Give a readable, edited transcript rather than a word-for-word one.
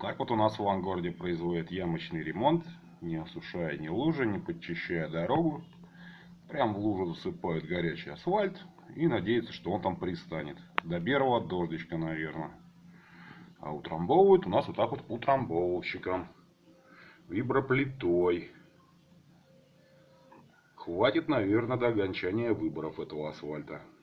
Так вот у нас в Авангорде производят ямочный ремонт, не осушая ни лужи, не подчищая дорогу. Прям в лужу засыпают горячий асфальт и надеются, что он там пристанет. До первого дождичка, наверное. А утрамбовывают у нас вот так вот утрамбовщиком. Виброплитой. Хватит, наверное, до окончания выборов этого асфальта.